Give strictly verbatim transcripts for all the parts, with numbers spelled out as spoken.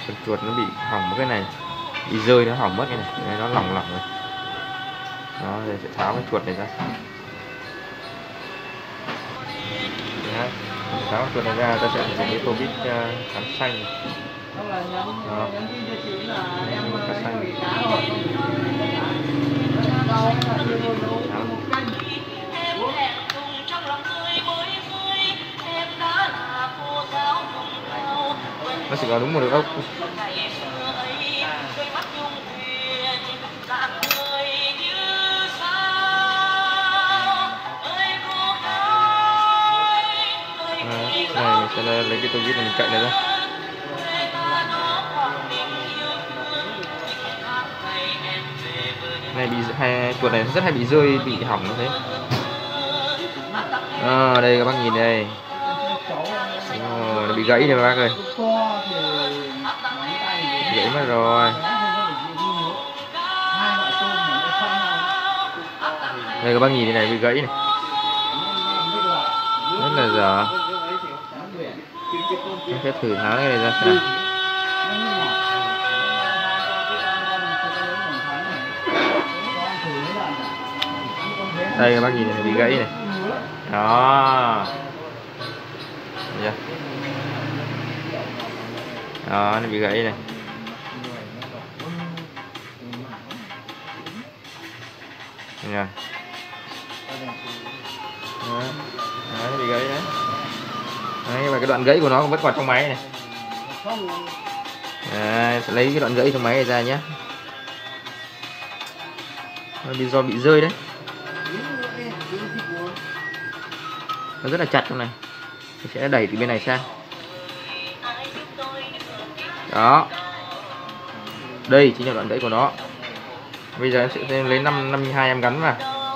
Con chuột nó bị hỏng một cái này, bị rơi nó hỏng mất cái này, đấy, nó lỏng lỏng rồi. Đó, giờ sẽ tháo cái chuột này ra. Đấy, tháo chuột này ra, ta sẽ dùng cái tô vít cán xanh. Đó, cán xanh. Nó chỉ có đúng một được ốc. Này mình sẽ lấy cái tô vít này mình cạy này ra. Này bị hay chuột này rất hay bị rơi, bị hỏng như thế. À, đây các bác nhìn đây. Rồi, nó bị gãy rồi các bác ơi. Gãy mất rồi. Đây các bác nhìn này, bị gãy này. Rất là dở. Em sẽ thử tháo cái này ra xem. Đây các bác nhìn này, bị gãy này. Đó. Đấy. Đó, nó bị gãy này. Nha. Đó. Đấy, nó bị gãy đấy. Đấy, và cái đoạn gãy của nó vẫn còn trong máy này. Đấy, sẽ lấy cái đoạn gãy trong máy này ra nhé. Nó bị do bị rơi đấy. Nó rất là chặt trong này. Mình sẽ đẩy từ bên này sang. Đó. Đây chính là đoạn gãy của nó. Bây giờ em sẽ lấy năm năm hai em gắn vào.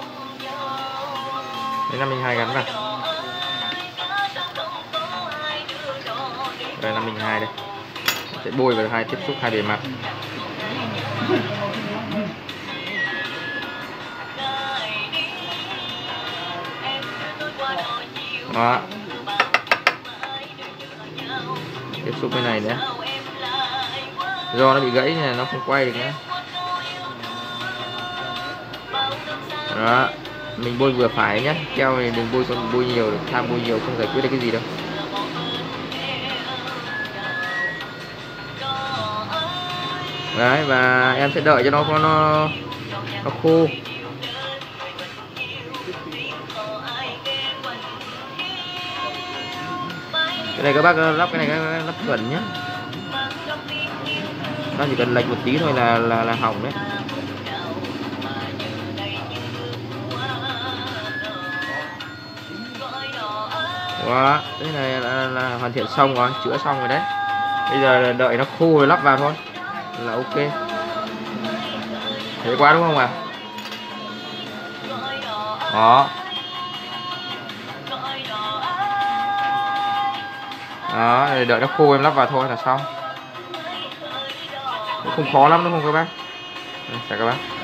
Lấy năm hai gắn vào. Đây năm hai đây. Sẽ bôi vào hai tiếp xúc hai bề mặt. Đó. Tiếp xúc bên này nữa. Do nó bị gãy nên nó không quay được nữa. Đó. Mình bôi vừa phải nhé. Keo này đừng bôi con bôi nhiều, tham bôi nhiều không giải quyết được cái gì đâu. Đấy, và em sẽ đợi cho nó nó nó khô. Cái này các bác lắp cái này các bác lắp chuẩn nhé. Nó chỉ cần lệch một tí thôi là là là hỏng đấy. Đó, cái này là, là hoàn thiện xong rồi, chữa xong rồi đấy. Bây giờ đợi nó khô rồi lắp vào thôi là ok. Thế quá đúng không ạ? Đó. Đó, đợi nó khô em lắp vào thôi là xong. Cũng không khó lắm đúng không các bác? Chào các bác.